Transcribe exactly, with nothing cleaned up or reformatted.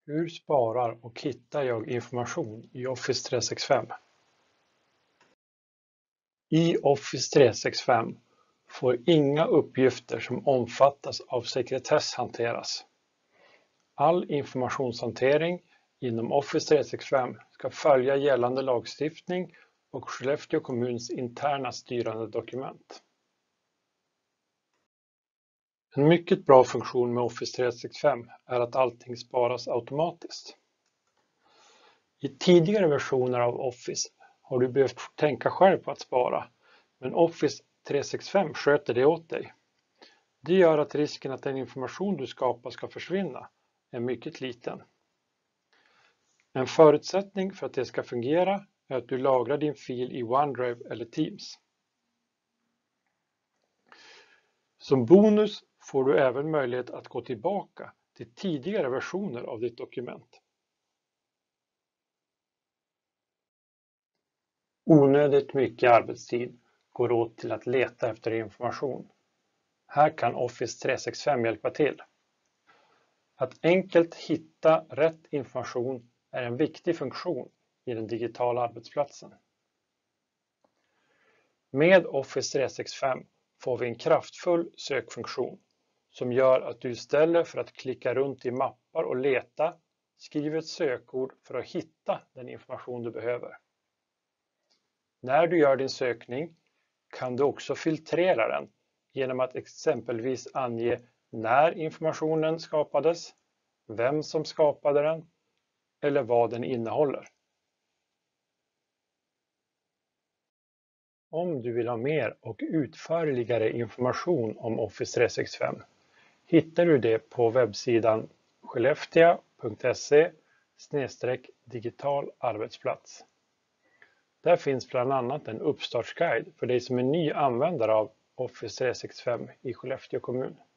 Hur sparar och hittar jag information i Office tre sextiofem? I Office tre sextiofem får inga uppgifter som omfattas av sekretess hanteras. All informationshantering inom Office tre sextiofem ska följa gällande lagstiftning och Skellefteå kommuns interna styrande dokument. En mycket bra funktion med Office tre sextiofem är att allting sparas automatiskt. I tidigare versioner av Office har du behövt tänka själv på att spara, men Office tre sextiofem sköter det åt dig. Det gör att risken att den information du skapar ska försvinna är mycket liten. En förutsättning för att det ska fungera är att du lagrar din fil i OneDrive eller Teams. Som bonus får du även möjlighet att gå tillbaka till tidigare versioner av ditt dokument. Onödigt mycket arbetstid går åt till att leta efter information. Här kan Office tre sextiofem hjälpa till. Att enkelt hitta rätt information är en viktig funktion i den digitala arbetsplatsen. Med Office tre sextiofem får vi en kraftfull sökfunktion som gör att du istället för att klicka runt i mappar och leta skriver ett sökord för att hitta den information du behöver. När du gör din sökning kan du också filtrera den genom att exempelvis ange när informationen skapades, vem som skapade den eller vad den innehåller. Om du vill ha mer och utförligare information om Office tre sextiofem hittar du det på webbsidan skelleftea punkt se slash digital arbetsplats. Där finns bland annat en uppstartsguide för dig som är ny användare av Office tre sextiofem i Skellefteå kommun.